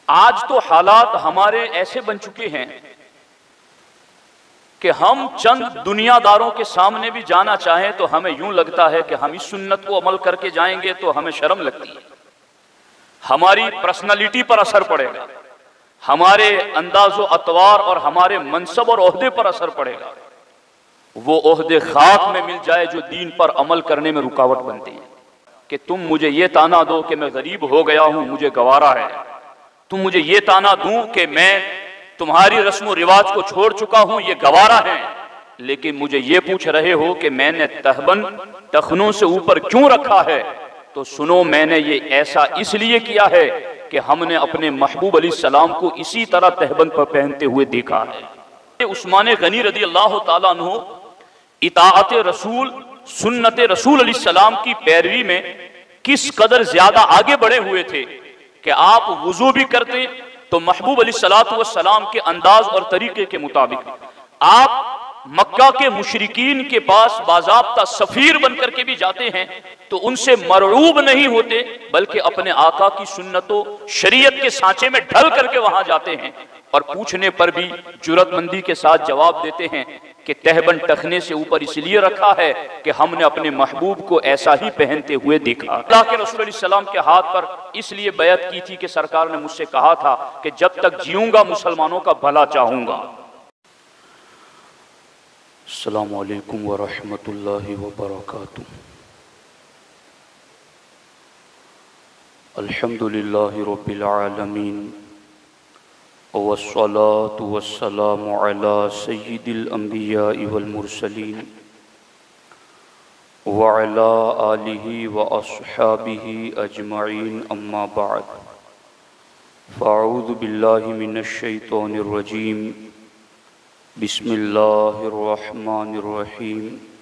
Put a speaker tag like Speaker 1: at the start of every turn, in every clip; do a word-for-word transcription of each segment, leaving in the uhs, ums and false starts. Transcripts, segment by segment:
Speaker 1: आज तो हालात हमारे ऐसे बन चुके हैं कि हम चंद दुनियादारों के सामने भी जाना चाहें तो हमें यूं लगता है कि हम इस सुन्नत को अमल करके जाएंगे तो हमें शर्म लगती है, हमारी पर्सनालिटी पर असर पड़ेगा, हमारे अंदाजो अतवार और हमारे मनसब और ओहदे पर असर पड़ेगा। वो ओहदे खाक में मिल जाए जो दीन पर अमल करने में रुकावट बनती है कि तुम मुझे ये ताना दो कि मैं गरीब हो गया हूं, मुझे गवारा है, तुम मुझे ये ताना दूं कि मैं तुम्हारी रस्म रिवाज को छोड़ चुका हूं, ये गवारा है, लेकिन मुझे ये पूछ रहे हो कि मैंने तहबन टखनों से ऊपर क्यों रखा है, तो सुनो मैंने ये ऐसा इसलिए किया है कि हमने अपने महबूब अलैहि सलाम को इसी तरह तहबन पर पहनते हुए देखा है। उस्मान गनी रदी अल्लाह ताला अन्हु इताअत रसूल सुन्नत रसूल अलैहि सलाम की पैरवी में किस कदर ज्यादा आगे बढ़े हुए थे कि आप वुजू भी करते तो महबूब अलैहिस्सलातु वस्सलाम के अंदाज और तरीके के मुताबिक, आप मक्का के मुशरिकीन के पास बाज़ाब्ता सफीर बनकर के भी जाते हैं तो उनसे मरऊब नहीं होते, बल्कि अपने आका की सुन्नतों शरीयत के सांचे में ढल करके वहां जाते हैं और पूछने पर भी जुर्रतमंदी के साथ जवाब देते हैं कि तहबन टखने से ऊपर इसलिए रखा है कि हमने अपने महबूब को ऐसा ही पहनते हुए देखा। अल्लाह के रसूल अलैहि सलाम के हाथ पर इसलिए बैत की थी कि सरकार ने मुझसे कहा था कि जब तक जीऊंगा मुसलमानों का भला चाहूंगा। अस्सलामु अलैकुम व रहमतुल्लाहि व बरकातुहू। अल्हम्दुलिल्लाहि रब्बिल आलमीन वस्सलातु वस्सलामु अला सय्यिदिल अंबियाइ वल मुरसलीन व अला आलिहि व अस्हाबिहि अजमईन, अम्मा बाद, फ़अऊज़ु बिल्लाहि मिनश शैतानिर रजीम, बिस्मिल्लाहिर रहमानिर रहीम।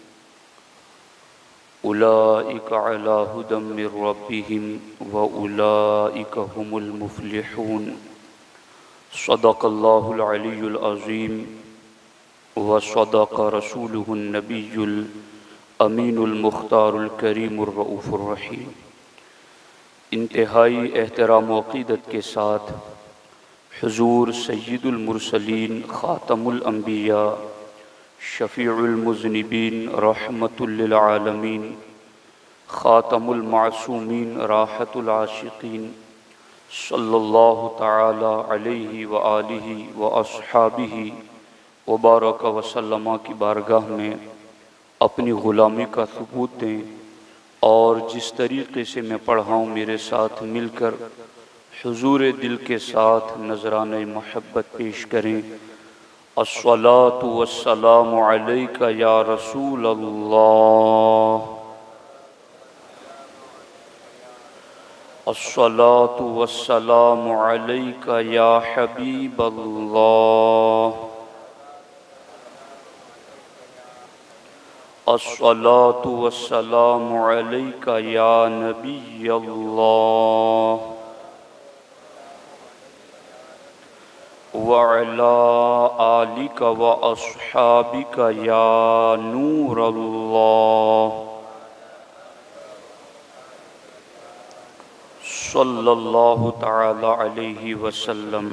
Speaker 1: उलाइका अला हुदम मिर रब्बिहिम व उलाइका हुमुल मुफ्लिहून। सदक़ल्लाहुल अलियुल अज़ीम व सदक़ रसूलुहुन नबियुल अमीनुल मुख्तारुल करीमुर रऊफ़ुर रहीम। इंतहाई एहतराम व अक़ीदत के साथ हुज़ूर सय्यिदुल मुरसलीन ख़ातमुल अंबिया शफ़ीउल मुज़निबीन रहमतुल लिल आलमीन ख़ातमुल मासूमीन राहतुल आशिक़ीन सल्लल्लाहु तआला अलैहि व आलिहि व अस्हाबिहि व बारक व सल्लमा की बारगाह में अपनी ग़ुलामी का सबूत दें और जिस तरीक़े से मैं पढ़ा हूँ मेरे साथ मिलकर हुज़ूर दिल के साथ नज़राने महब्बत पेश करें। अस्सलातु वस्सलामु अलैका या रसूल अल्लाह, अस्सलातु वस्सलामु अलैका या हबीब अल्लाह, अस्सलातु वस्सलामु अलैका या नबी अल्लाह व अला आलिका व अस्हाबिका या नूर अल्लाह सल्लल्लाहु तआला अलैहि वसल्लम।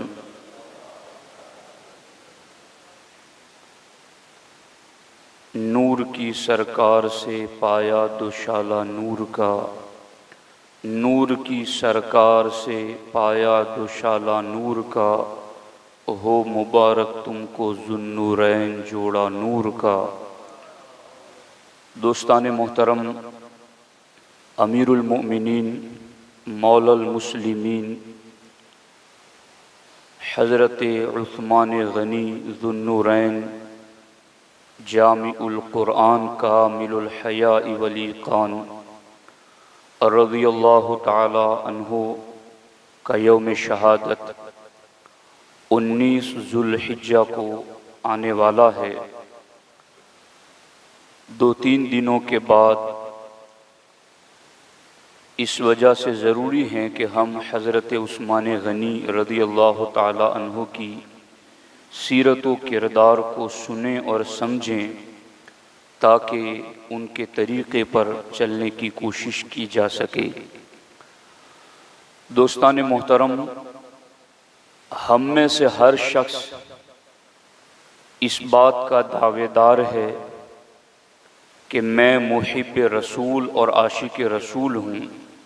Speaker 1: नूर की सरकार से पाया दुशाला नूर का, नूर की सरकार से पाया दुशाला नूर का, हो मुबारक तुमको ज़ुन्नूरैन जोड़ा नूर का। दोस्तान मोहतरम, अमीरुल मोमिनीन मौलल मुस्लिमीन हज़रत उस्मान गनी ज़ुन्नूरैन जामिउल क़ुरआन कामिलुल हयाई वल ईक़ान रज़ियल्लाहु ताला अन्हु का यौम शहादत उन्नीस ज़ुल्हिज्जा को आने वाला है। दो तीन दिनों के बाद इस वजह से ज़रूरी है कि हम हज़रत उस्मान गनी रज़ियल्लाहु ताला अन्हु की सीरत व किरदार को सुनें और समझें ताकि उनके तरीक़े पर चलने की कोशिश की जा सके। दोस्तान मोहतरम, हम में से हर शख्स इस बात का दावेदार है कि मैं मुहिब रसूल और आशिक रसूल हूँ,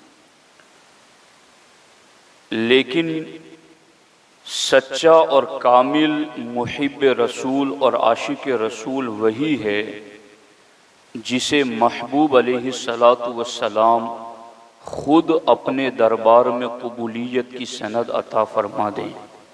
Speaker 1: लेकिन सच्चा और कामिल मुहिब रसूल और आशिक रसूल वही है जिसे महबूब अलैहिस्सलातु वस्सलाम खुद अपने दरबार में कबूलियत की सनद अता फरमा दें।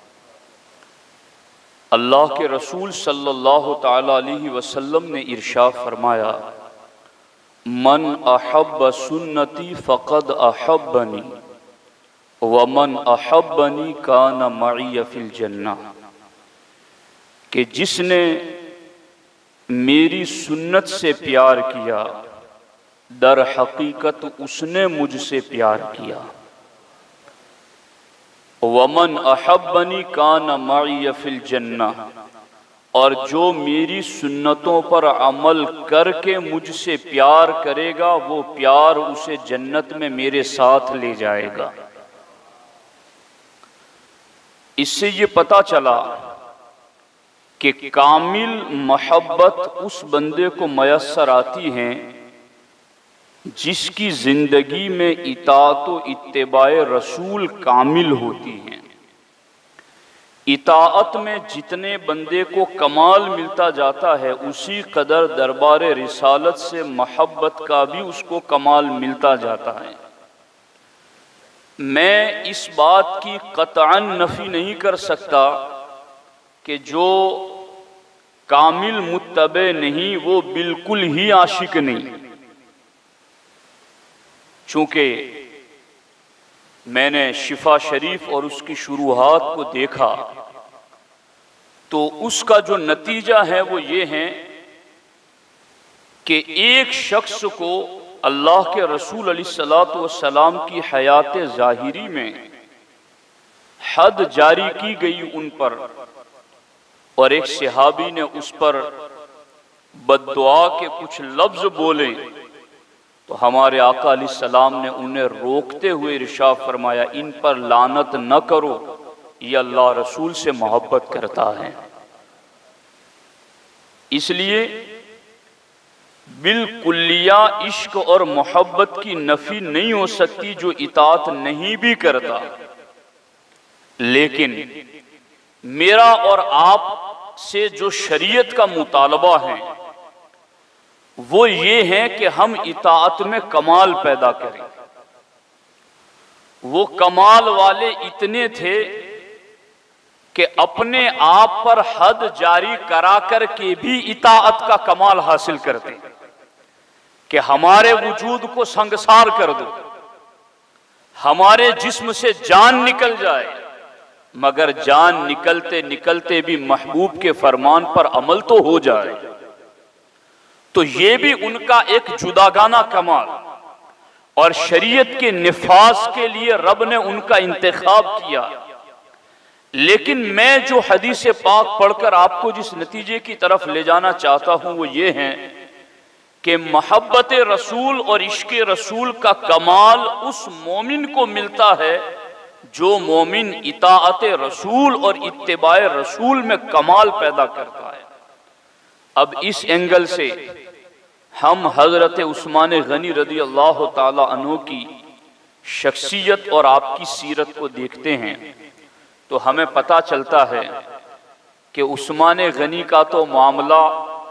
Speaker 1: अल्लाह के रसूल सल्लल्लाहु ताला अलैहि वसल्लम ने इरशाद फरमाया, मन अहब्ब सुन्नती फ़क़द अहब्बनी व मन अहब्बनी कान मई फिल जन्ना, कि जिसने मेरी सुन्नत से प्यार किया दर हकीकत उसने मुझसे प्यार किया। वमन अहब्बनी कान मई फिल जन्ना, और जो मेरी सुन्नतों पर अमल करके मुझसे प्यार करेगा वो प्यार उसे जन्नत में मेरे साथ ले जाएगा। इससे ये पता चला कि कामिल मोहब्बत उस बंदे को मयस्सर आती है जिसकी जिंदगी में इताअत व इत्तिबाए रसूल कामिल होती हैं। इताअत में जितने बंदे को कमाल मिलता जाता है उसी कदर दरबार रिसालत से मोहब्बत का भी उसको कमाल मिलता जाता है। मैं इस बात की कतअन नफी नहीं कर सकता कि जो कामिल मुत्तबे नहीं वो बिल्कुल ही आशिक नहीं। चूंकि मैंने शिफा शरीफ और उसकी शुरुआत को देखा तो उसका जो नतीजा है वो ये है कि एक शख्स को अल्लाह के रसूल अलैहिस्सलातु वस्सलाम की हयात ज़ाहिरी में हद जारी की गई उन पर, और एक सहाबी ने उस पर बद्दुआ के कुछ लफ्ज बोले तो हमारे आका अलैहिस्सलाम ने उन्हें रोकते हुए इरशाद फरमाया, इन पर लानत न करो, ये अल्लाह रसूल से मोहब्बत करता है। इसलिए बिल्कुलिया इश्क और मोहब्बत की नफी नहीं हो सकती जो इताअत नहीं भी करता, लेकिन मेरा और आप से जो शरीयत का मुतालबा है वो ये है कि हम इताअत में कमाल पैदा करें। वो कमाल वाले इतने थे कि अपने आप पर हद जारी करा कर के भी इताअत का कमाल हासिल करते कि हमारे वजूद को संगसार कर दो, हमारे जिस्म से जान निकल जाए, मगर जान निकलते निकलते भी महबूब के फरमान पर अमल तो हो जाए। तो ये भी उनका एक जुदागाना कमाल, और शरीयत के निफाज के लिए रब ने उनका इंतखाब किया। लेकिन मैं जो हदीस पाक पढ़कर आपको जिस नतीजे की तरफ ले जाना चाहता हूं वो ये है कि मोहब्बत रसूल और इश्क रसूल का कमाल उस मोमिन को मिलता है जो मोमिन इताअत रसूल और इत्तिबाए रसूल में कमाल पैदा करता है। अब इस एंगल से हम हजरत उस्मान गनी रदी अल्लाह ताला अन्हु की शख्सियत और आपकी सीरत को देखते हैं तो हमें पता चलता है कि उस्मान गनी का तो मामला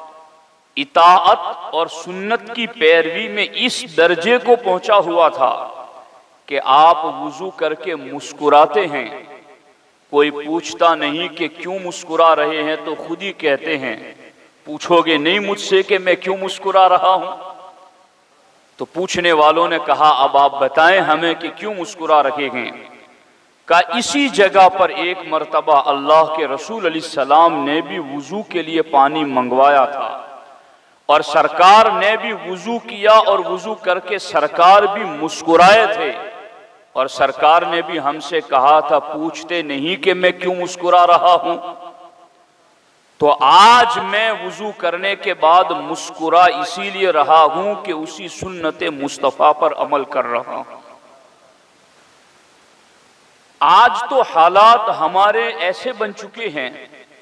Speaker 1: इताअत और सुन्नत की पैरवी में इस दर्जे को पहुंचा हुआ था कि आप वुजू करके मुस्कुराते हैं, कोई पूछता नहीं कि क्यों मुस्कुरा रहे हैं, तो खुद ही कहते हैं, पूछोगे नहीं मुझसे कि मैं क्यों मुस्कुरा रहा हूं? तो पूछने वालों ने कहा अब आप बताएं हमें कि क्यों मुस्कुरा रहे हैं। का इसी जगह पर एक मर्तबा अल्लाह के रसूल अलैहिस्सलाम ने भी वुजू के लिए पानी मंगवाया था और सरकार ने भी वुजू किया और वुजू करके सरकार भी मुस्कुराए थे, और सरकार ने भी हमसे कहा था पूछते नहीं कि मैं क्यों मुस्कुरा रहा हूं। तो आज मैं वुजू करने के बाद मुस्कुरा इसीलिए रहा हूं कि उसी सुन्नत मुस्तफ़ा पर अमल कर रहा हूं। आज तो हालात हमारे ऐसे बन चुके हैं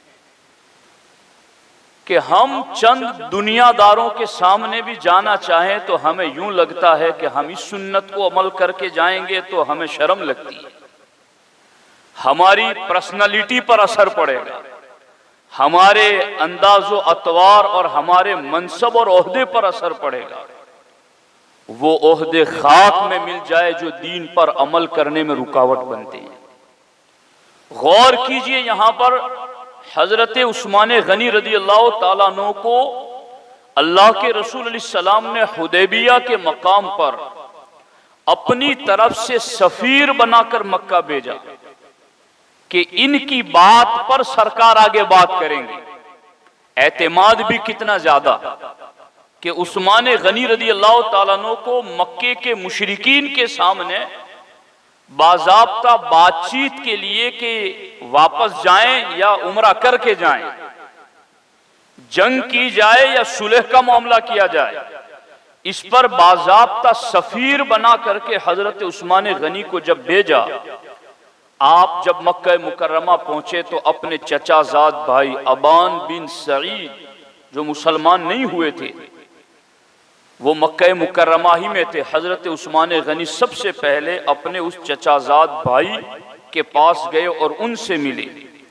Speaker 1: कि हम चंद दुनियादारों के सामने भी जाना चाहें तो हमें यूं लगता है कि हम इस सुन्नत को अमल करके जाएंगे तो हमें शर्म लगती है, हमारी पर्सनालिटी पर असर पड़ेगा, हमारे अंदाजो अतवार और हमारे मनसब और ओहदे पर असर पड़ेगा। वो ओहदे खाक में मिल जाए जो दीन पर अमल करने में रुकावट बनते हैं। गौर कीजिए, यहां पर हजरत उस्मान गनी रदी अल्लाह ताला अन्हु को अल्लाह के रसूल अलैहि सलाम ने हुदैबिया के मकाम पर अपनी तरफ से सफीर बनाकर मक्का भेजा कि इनकी बात पर सरकार आगे बात करेंगे। एतमाद भी कितना ज्यादा कि उस्मान गनी रदी अल्लाह ताला अन्हु को मक्के के मुशरिकीन के सामने बाज़ाब्ता बातचीत के लिए कि वापस जाएं या उम्रा करके जाएं, जंग की जाए या सुलह का मामला किया जाए, इस पर बाज़ाब्ता सफीर बना करके हजरत उस्मान गनी को जब भेजा। आप जब मक्का मुकर्रमा पहुंचे तो अपने चचाजाद भाई अबान बिन सईद जो मुसलमान नहीं हुए थे, वो मक्का मुकर्रमा ही में थे। हजरत उस्मान गनी सबसे पहले अपने उस चचाजाद भाई के पास गए और उनसे मिले।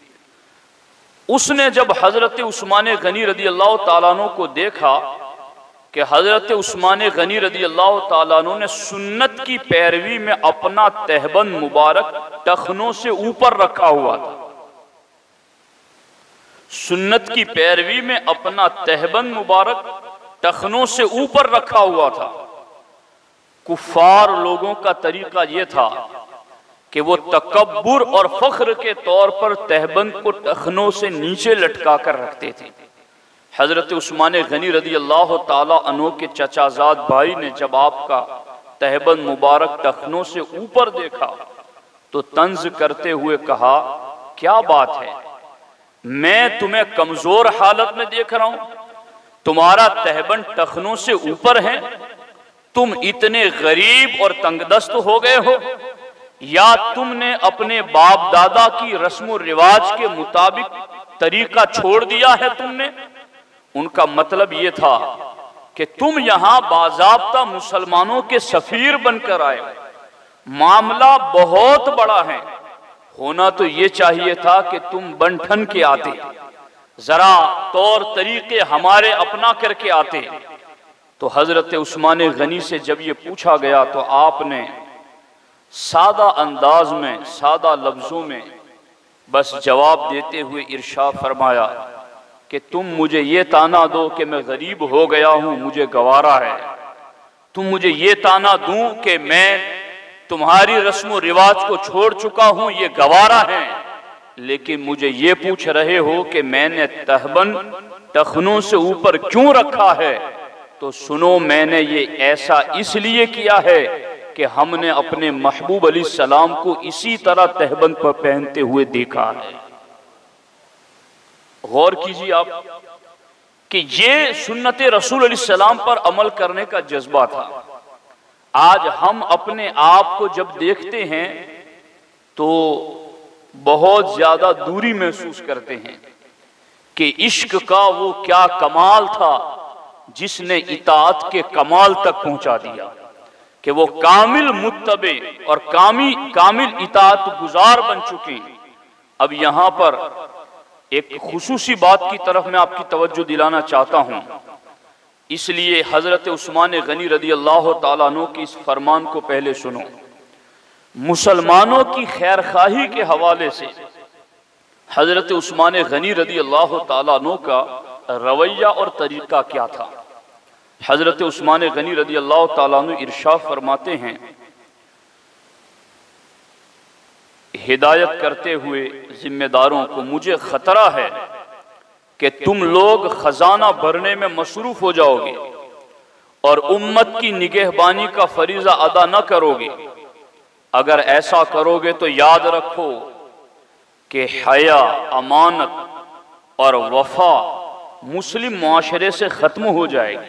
Speaker 1: उसने जब हजरत उस्मान गनी रदी अल्लाह ताला अन्हु को देखा कि हजरत उस्मान गनी रदी अल्लाह ताला अन्हु ने सुन्नत की पैरवी में अपना तहबंद मुबारक टखनों से ऊपर रखा हुआ था, सुन्नत की पैरवी में अपना तहबंद मुबारक टखनों से ऊपर रखा हुआ था। कुफार लोगों का तरीका यह था कि वो तकब्बुर और फख्र के तौर पर तहबंद को टखनों से नीचे लटका कर रखते थे। हजरत उस्मान गनी रदी अल्लाह ताला अन्हु के चचाजाद भाई ने जब आपका तहबंद मुबारक टखनों से ऊपर देखा तो तंज करते हुए कहा, क्या बात है, मैं तुम्हें कमजोर हालत में देख रहा हूं, तुम्हारा तहबंद टखनों से ऊपर है, तुम इतने गरीब और तंगदस्त हो गए हो, या तुमने अपने बाप दादा की रस्म रिवाज के मुताबिक तरीका छोड़ दिया है तुमने। उनका मतलब यह था कि तुम यहां बाज़ाब्ता मुसलमानों के सफीर बनकर आए, मामला बहुत बड़ा है, होना तो यह चाहिए था कि तुम बंठन के आते, जरा तौर तरीके हमारे अपना करके आते। तो हजरत उस्मान गनी से जब ये पूछा गया तो आपने सादा अंदाज में, सादा लफ्जों में बस जवाब देते हुए इरशाद फरमाया कि तुम मुझे ये ताना दो कि मैं गरीब हो गया हूं, मुझे गवारा है, तुम मुझे ये ताना दूं कि मैं तुम्हारी रस्म रिवाज को छोड़ चुका हूं, ये गवारा है, लेकिन मुझे ये पूछ रहे हो कि मैंने तहबंद टखनों से ऊपर क्यों रखा है, तो सुनो, मैंने ये ऐसा इसलिए किया है कि हमने अपने महबूब अलैहि सलाम को इसी तरह तहबंद पर पहनते हुए देखा है। गौर कीजिए आप कि ये सुन्नत रसूल अलैहि सलाम पर अमल करने का जज्बा था। आज हम अपने आप को जब देखते हैं तो बहुत ज्यादा दूरी महसूस करते हैं कि इश्क का वो क्या कमाल था जिसने इताअत के कमाल तक पहुंचा दिया, कि वो कामिल मुत्तबे और कामी कामिल इताअत गुजार बन चुके। अब यहां पर एक खुसूसी बात की तरफ मैं आपकी तवज्जो दिलाना चाहता हूं, इसलिए हजरत उस्मान गनी रदी अल्लाह ताला अन्हु की इस फरमान को पहले सुनो। मुसलमानों की खैरखाही के हवाले से हजरत उस्मान गनी रदी अल्लाह ताला अन्हु का रवैया और तरीका क्या था। हजरत उस्मान गनी रदी अल्लाह ताला अन्हु इरशाद फरमाते हैं, हिदायत करते हुए जिम्मेदारों को, मुझे खतरा है कि तुम लोग खजाना भरने में मसरूफ हो जाओगे और उम्मत की निगहबानी का फरीजा अदा न करोगे। अगर ऐसा करोगे तो याद रखो कि हया, अमानत और वफा मुस्लिम मुआशरे से खत्म हो जाएगी।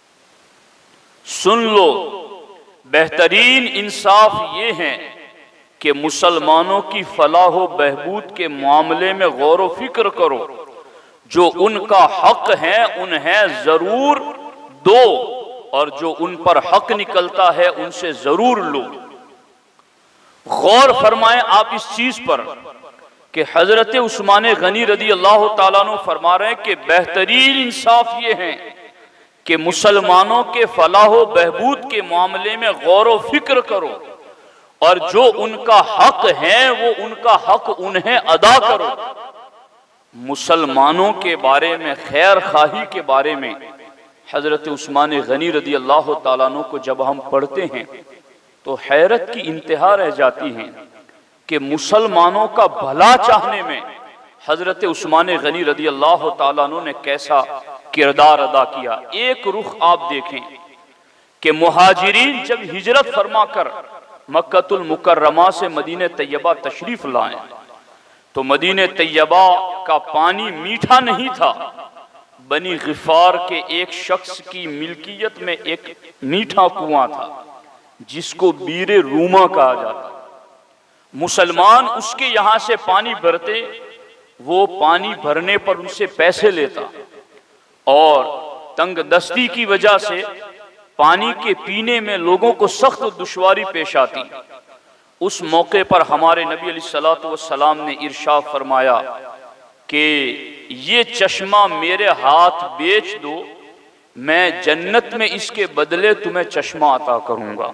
Speaker 1: सुन लो, बेहतरीन इंसाफ ये है कि मुसलमानों की फलाह व बहबूद के मामले में गौर व फिक्र करो, जो उनका हक है उन्हें जरूर दो और जो उन पर हक निकलता है उनसे जरूर लो। गौर फरमाएं आप इस चीज पर कि हजरत उस्मान गनी रदी अल्लाह ताला अन्हु फरमा रहे हैं कि बेहतरीन इंसाफ ये है कि मुसलमानों के फलाह व बहबूद के मामले में गौर व फिक्र करो और जो उनका हक है वो उनका हक उन्हें अदा करो। मुसलमानों के बारे में, खैर खाही के बारे में हजरत उस्मान गनी रदी अल्लाह ताला अन्हु को जब हम पढ़ते हैं तो हैरत की इंतहा रह जाती है कि मुसलमानों का भला चाहने में हजरत उस्मान गनी रदी अल्लाह ताला अन्हु ने कैसा किरदार अदा किया। एक रुख आप देखें कि मुहाजिरीन जब हिजरत फरमा कर मक्कतुल मुकर्रमा से मदीने तैयबा तशरीफ लाए तो मदीने तैयबा का पानी मीठा नहीं था। बनी गिफार के एक शख्स की मिल्कियत में एक मीठा कुआं था जिसको बीरे रूमा कहा जाता। मुसलमान उसके यहां से पानी भरते, वो पानी भरने पर उनसे पैसे लेता और तंग दस्ती की वजह से पानी के पीने में लोगों को सख्त दुश्वारी पेश आती। उस मौके पर हमारे नबी अलैहिस्सलातु वस्सलाम ने इरशाद फरमाया कि ये चश्मा मेरे हाथ बेच दो, मैं जन्नत में इसके बदले तुम्हें चश्मा अता करूंगा।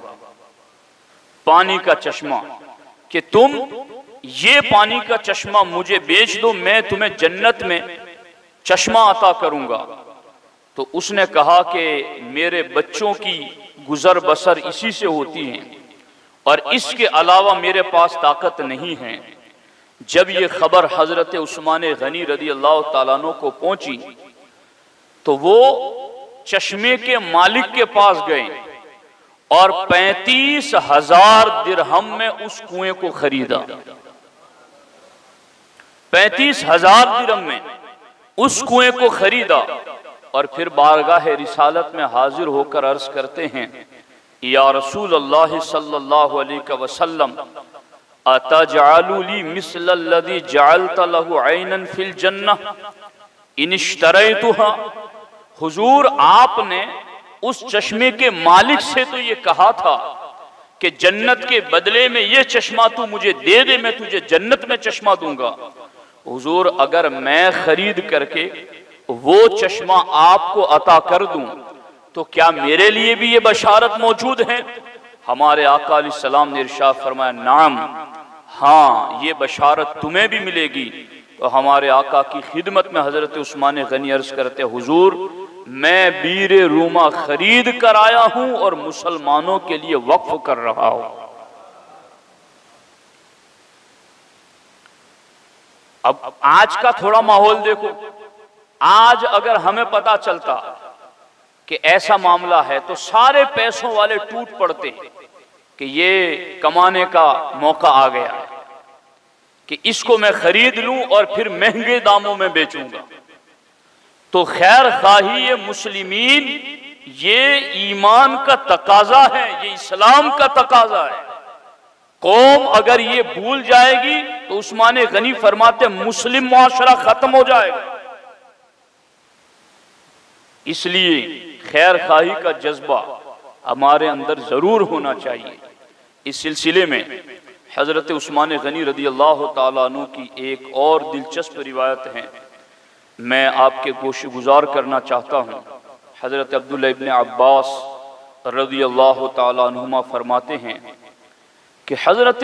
Speaker 1: पानी का चश्मा कि तुम ये पानी का चश्मा मुझे बेच दो, मैं तुम्हें जन्नत में चश्मा अता करूंगा। तो उसने कहा कि मेरे बच्चों की गुजर बसर इसी से होती है और इसके अलावा मेरे पास ताकत नहीं है। जब ये खबर हजरत उस्मान गनी रदी अल्लाह ताला अन्हु को पहुंची तो वो चश्मे के मालिक के पास गए और पैंतीस हजार दिरहम में उस कुएं को खरीदा। पैंतीस हजार दिरहम में उस कुएं को खरीदा और फिर बारगाह रिसालत में हाजिर होकर अर्ज करते हैं, या रसूल अल्लाह सल्लल्लाहु अलैहि वसल्लम अतजअलु ली मिस्लल्लज़ी जअलत लहु ऐनन फिल जन्नह इन इश्तरैतुहा। हुजूर आपने उस चश्मे के मालिक से तो ये कहा था कि जन्नत के बदले में ये चश्मा तू मुझे दे दे, मैं तुझे जन्नत में चश्मा दूंगा। हुजूर अगर मैं खरीद करके वो चश्मा आपको अता कर दूं तो क्या मेरे लिए भी ये बशारत मौजूद है? हमारे आका अलैहिस्सलाम ने इरशाद फरमाया, नाम, हाँ ये बशारत तुम्हें भी मिलेगी। तो हमारे आका की खिदमत में हजरत उस्मान गनी अर्ज करते, हुजूर मैं बीरे रूमा खरीद कर आया हूं और मुसलमानों के लिए वक्फ कर रहा हूं। अब आज का थोड़ा माहौल देखो। आज अगर हमें पता चलता कि ऐसा मामला है तो सारे पैसों वाले टूट पड़ते कि ये कमाने का मौका आ गया है कि इसको मैं खरीद लूं और फिर महंगे दामों में बेचूंगा। तो खैर खाही मुस्लिमीन ये ईमान का तकाजा है, ये इस्लाम का तकाजा है। कौम अगर ये भूल जाएगी तो उस्मान गनी फरमाते मुस्लिम मुआशरा खत्म हो जाएगा। इसलिए खैर खाही का जज्बा हमारे अंदर जरूर होना चाहिए। इस सिलसिले में हजरत उस्मान गनी रदी अल्लाह ताला अन्हु की एक और दिलचस्प रिवायत है, मैं आपके गोश गुजार करना चाहता हूँ। हजरत अब्दुल्लाह इब्न अब्बास रदी अल्लाह ताला अन्हुमा फरमाते हैं कि हजरत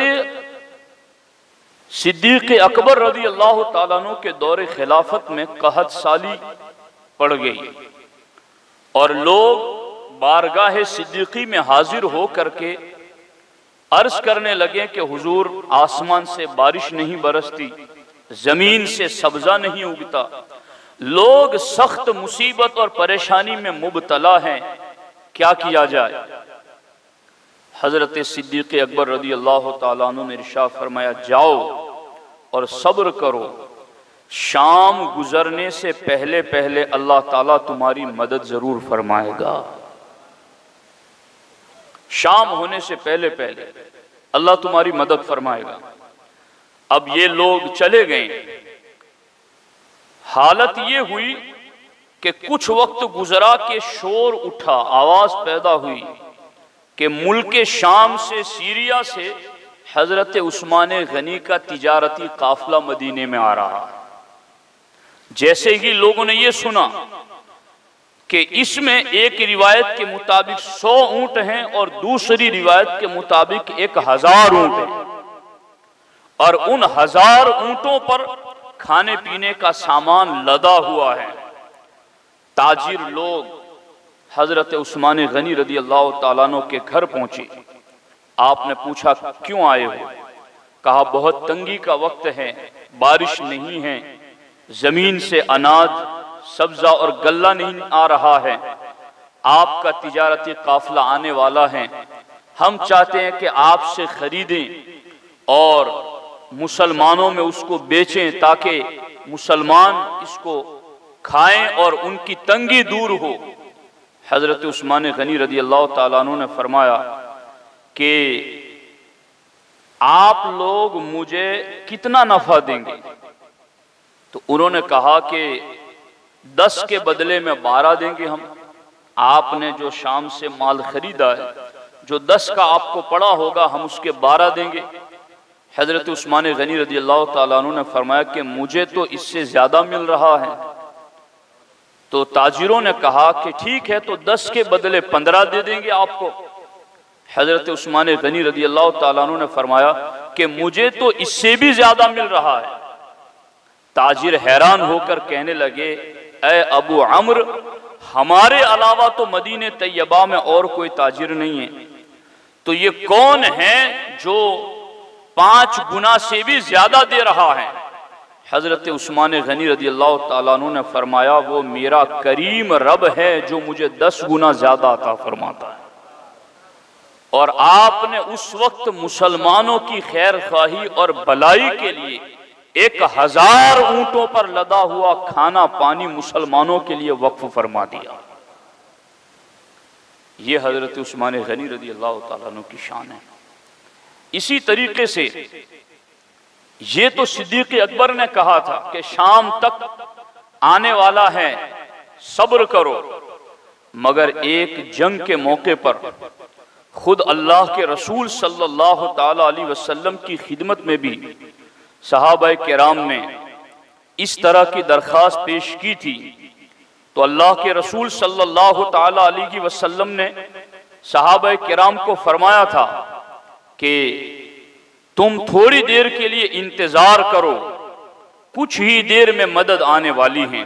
Speaker 1: सिद्दीक अकबर रदी अल्लाह ताला अन्हु के दौरे खिलाफत में कहत साली पड़ गई और लोग बारगाह सिद्दीकी में हाजिर हो करके अर्ज करने लगे कि हुजूर आसमान से बारिश नहीं बरसती, जमीन से सब्जा नहीं उगता, लोग सख्त मुसीबत और परेशानी में मुबतला हैं, क्या किया जाए? हजरत सिद्दीक अकबर रदी अल्लाह ताला अन्हु ने इरशाद फरमाया, जाओ और सब्र करो, शाम गुजरने से पहले पहले अल्लाह ताला तुम्हारी मदद जरूर फरमाएगा। शाम होने से पहले पहले अल्लाह तुम्हारी मदद फरमाएगा। अब ये लोग चले गए। हालत ये हुई कि कुछ वक्त गुजरा के शोर उठा, आवाज पैदा हुई कि मुल्क शाम से, सीरिया से हजरत उस्मान गनी का तिजारती काफिला मदीने में आ रहा है। जैसे ही लोगों ने ये सुना कि इसमें एक रिवायत के मुताबिक सौ ऊंट हैं और दूसरी रिवायत के मुताबिक एक हजार ऊंट हैं, और उन हजार ऊंटों पर खाने पीने का सामान लदा हुआ है, ताजिर लोग हजरत उस्मान गनी रदी अल्लाह ताला अन्हु के घर पहुंचे। आपने पूछा क्यों आए हो? कहा बहुत तंगी का वक्त है, बारिश नहीं है, जमीन से अनाज, सब्जा और गल्ला नहीं आ रहा है, आपका तिजारती काफिला आने वाला है, हम चाहते हैं कि आपसे खरीदें और मुसलमानों में उसको बेचें ताकि मुसलमान इसको खाएं और उनकी तंगी दूर हो। हजरत उस्मान गनी रदी अल्लाह ताला अन्हु ने फरमाया कि आप लोग मुझे कितना नफा देंगे? तो उन्होंने कहा कि दस के बदले में बारह देंगे हम। आपने जो शाम से माल खरीदा है, जो दस का आपको पड़ा होगा, हम उसके बारह देंगे। हजरत उस्मान गनी रदी अल्लाह ताला अन्हु ने फरमाया कि मुझे तो इससे ज्यादा मिल रहा है। तो ताजिरों ने कहा कि ठीक है, तो दस के बदले पंद्रह दे देंगे आपको। हजरत उस्मान गनी रदी अल्लाह ताला अन्हु ने फरमाया कि मुझे तो इससे भी ज्यादा मिल रहा है। ताजिर हैरान होकर कहने लगे, ए अबू अम्र, हमारे अलावा तो मदीने तैयबा में और कोई ताजिर नहीं है, तो ये कौन है जो पांच गुना से भी ज्यादा दे रहा है? हजरत उस्मान गनी रदी अल्लाह ताला अन्हु ने फरमाया, वो मेरा करीम रब है जो मुझे दस गुना ज्यादा अता फरमाता है। और आपने उस वक्त मुसलमानों की खैर ख्वाही और भलाई के लिए एक हजार ऊंटों पर लदा हुआ खाना पानी मुसलमानों के लिए वक्फ फरमा दिया। ये हजरत उस्मान गनी रदी अल्लाह ताला अन्हु की शान है। इसी तरीके से ये तो सिद्दीक़ अकबर ने कहा था कि शाम तक आने वाला है, सब्र करो। मगर एक जंग के मौके पर खुद अल्लाह के रसूल सल्लल्लाहु ताला अलैहि वसल्लम की खिदमत में भी सहाबाए किराम ने इस तरह की दरख्वास्त पेश की थी। तो अल्लाह के रसूल सल्लल्लाहु ताला अलैहि वसल्लम ने सहाबाए किराम को फरमाया था कि तुम थोड़ी देर के लिए इंतजार करो, कुछ ही देर में मदद आने वाली है।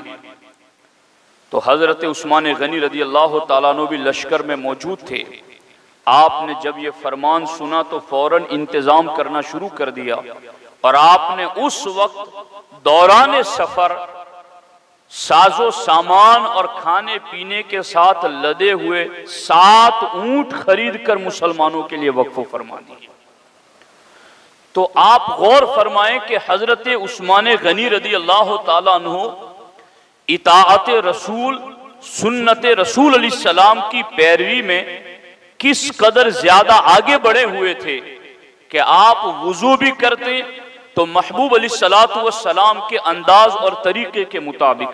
Speaker 1: तो हजरत उस्मान गनी रदी अल्लाह ताला अन्हु भी लश्कर में मौजूद थे। आपने जब ये फरमान सुना तो फौरन इंतजाम करना शुरू कर दिया, और आपने उस वक्त दौरान सफर साजो सामान और खाने पीने के साथ लदे हुए सात ऊंट खरीद कर मुसलमानों के लिए वक्फ फरमा दिए। तो आप गौर फरमाएं कि हजरत उस्मान गनी रदी अल्लाह ताला अन्हु इताअत रसूल, सुन्नत रसूल अलैहिस्सलाम की पैरवी में किस कदर ज्यादा आगे बढ़े हुए थे कि आप वुजू भी करते तो महबूब अलैहिस्सलातु वस्सलाम के अंदाज और तरीके के मुताबिक,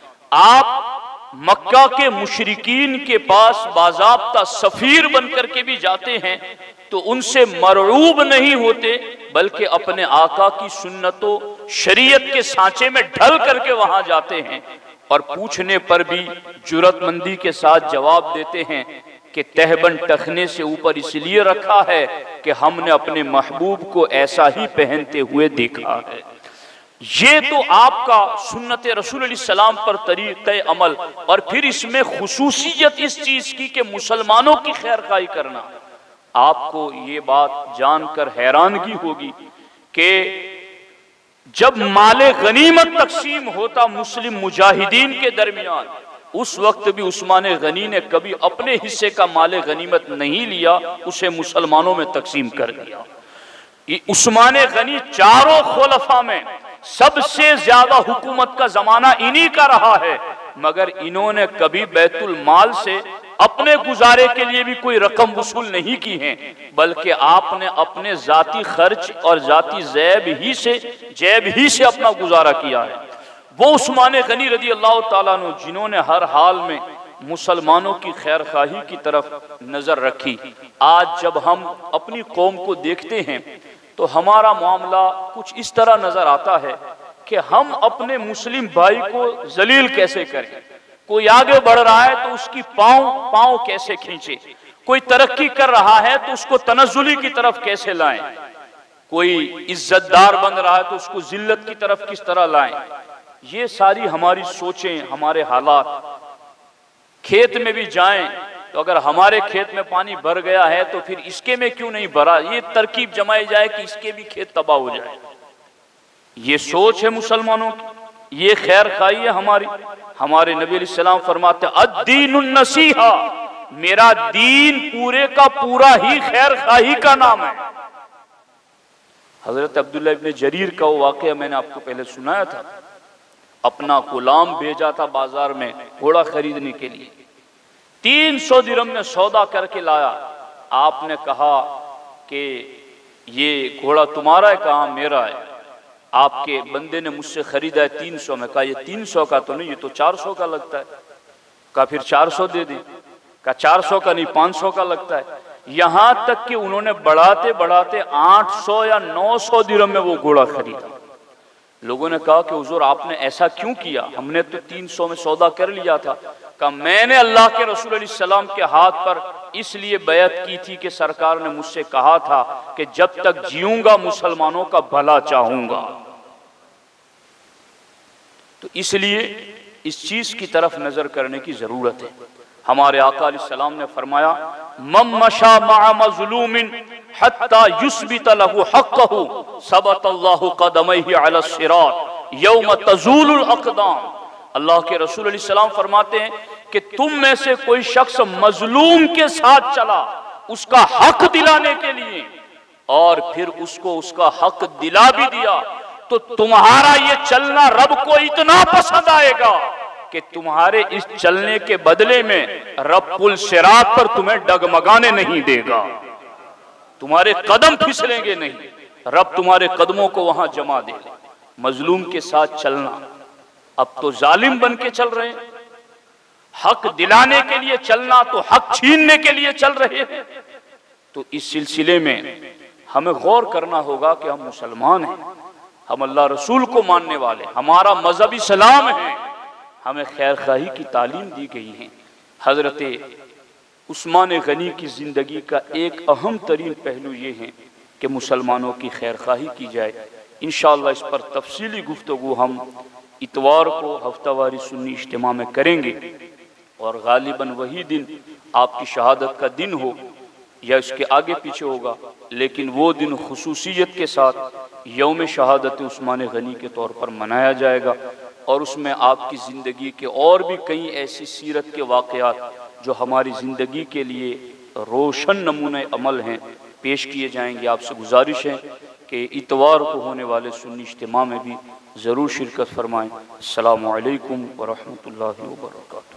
Speaker 1: आप मक्का के मुशरिकीन के पास बाज़ाब्ता सफीर बनकर के भी जाते हैं तो उनसे मरऊब नहीं होते, बल्कि अपने आका की सुन्नतों शरीयत के सांचे में ढल करके वहां जाते हैं, और पूछने पर भी जुर्रतमंदी के साथ जवाब देते हैं कि तहबन टखने से ऊपर इसलिए रखा है कि हमने अपने महबूब को ऐसा ही पहनते हुए देखा है। ये तो आपका सुन्नत रसूल सलाम पर तरीक़े अमल, और फिर इसमें खुसूसियत इस चीज की कि मुसलमानों की खैरखाई करना। आपको ये बात जानकर हैरानगी होगी कि जब माले गनीमत तकसीम होता मुस्लिम मुजाहिदीन के दरमियान, उस वक्त भी उस्मान गनी ने कभी अपने हिस्से का माले गनीमत नहीं लिया, उसे मुसलमानों में तकसीम कर दिया। उस्मान गनी चारों खुलफा में सबसे ज्यादा हुकूमत का जमाना इन्हीं का रहा है, मगर इन्होंने कभी बैतुल माल से अपने गुजारे के लिए भी कोई रकम वसूल नहीं की है, बल्कि आपने अपने जाती खर्च और जाती जैब ही से जैब ही से अपना गुजारा किया है। वो उस्मान गनी रदी अल्लाह ताला अन्हु जिन्होंने हर हाल में मुसलमानों की खैर खाही की तरफ नजर रखी। आज जब हम अपनी कौम को देखते हैं तो हमारा मामला कुछ इस तरह नजर आता है कि हम अपने मुस्लिम भाई को जलील कैसे करें। कोई आगे बढ़ रहा है तो उसकी पांव पांव कैसे खींचे, कोई तरक्की कर रहा है तो उसको तनज़्ज़ुली की तरफ कैसे लाएं, कोई इज्जतदार बन रहा है तो उसको जिल्लत की तरफ किस तरह लाएं। ये सारी हमारी सोचें, हमारे हालात। खेत में भी जाएं तो अगर हमारे खेत में पानी भर गया है तो फिर इसके में क्यों नहीं भरा, ये तरकीब जमाई जाए कि इसके भी खेत तबाह हो जाए। ये सोच है मुसलमानों की, ये खैर खाई है हमारी। हमारे नबी अलैहि सलाम फरमाते अद्दीनुन नसीहा, मेरा दीन पूरे का पूरा ही खैर खाही का नाम है। हजरत अब्दुल्ला इब्न जरीर का वो वाकया मैंने आपको पहले सुनाया था। अपना गुलाम भेजा था बाजार में घोड़ा खरीदने के लिए, तीन सौ दिरहम में सौदा करके लाया। आपने कहा कि ये घोड़ा तुम्हारा है? कहा मेरा है। आपके बंदे ने मुझसे खरीदा है तीन सौ में। कहा ये तीन सौ का तो नहीं, ये तो चार सौ का लगता है। कहा फिर चार सौ दे दें। कहा चार सौ का नहीं, पाँच सौ का लगता है। यहां तक कि उन्होंने बढ़ाते बढ़ाते आठ सौ या नौ सौ दिरहम में वो घोड़ा खरीदा। लोगों ने कहा कि हुजूर आपने ऐसा क्यों किया, हमने तो तीन सौ में सौदा कर लिया था। कहा मैंने अल्लाह के रसूल अलैहि सलाम के हाथ पर इसलिए बैत की थी कि सरकार ने मुझसे कहा था कि जब तक जीऊंगा मुसलमानों का भला चाहूंगा। तो इसलिए इस चीज की तरफ नजर करने की जरूरत है। हमारे आका अलैहि सलाम ने फरमाया मम मशा मअ मज़लूमिन हत्ता युस्बित लहु हक़्क़हु सबतल्लाहु क़दमैहि अला सिरात यौम तज़ूलुल अक़दाम। अल्लाह के रसूल अलैहि सलाम फरमाते हैं कि तुम में से कोई शख्स मजलूम के साथ चला उसका हक दिलाने के लिए और फिर उसको उसका हक दिला भी दिया, तो तुम्हारा ये चलना रब को इतना पसंद आएगा कि तुम्हारे इस चलने के बदले में रब पुल सिरात पर तुम्हें डगमगाने नहीं देगा, तुम्हारे कदम फिसलेंगे नहीं, रब तुम्हारे कदमों को वहां जमा दे। मजलूम के साथ चलना, अब तो जालिम बन के चल रहे हैं। हक दिलाने के लिए चलना तो हक छीनने के लिए चल रहे हैं। तो इस सिलसिले में हमें गौर करना होगा कि हम मुसलमान हैं, हम अल्लाह रसूल को मानने वाले, हमारा मजहब इस्लाम है, हमें खैर खाही की तालीम दी गई है। हजरत उस्मान गनी की जिंदगी का एक अहम तरीन पहलू ये है कि मुसलमानों की खैर खाही की जाए। इंशाअल्लाह इस पर तफसीली गुफ्तगू हम इतवार को हफ्तावारी सुन्नी इज्तिमा में करेंगे और गालिबन वही दिन आपकी शहादत का दिन हो या इसके आगे पीछे होगा, लेकिन वो दिन खुसूसियत के साथ यौम शहादत उस्मान गनी के तौर पर मनाया जाएगा और उसमें आपकी ज़िंदगी के और भी कई ऐसी सीरत के वाक़यात जो हमारी ज़िंदगी के लिए रोशन नमूने अमल हैं पेश किए जाएंगे। आपसे गुजारिश है कि इतवार को होने वाले सुन्नी इज्तिमा में भी ज़रूर शिरकत फरमाएँ। अस्सलामु अलैकुम व रहमतुल्लाहि व बरकातुहू।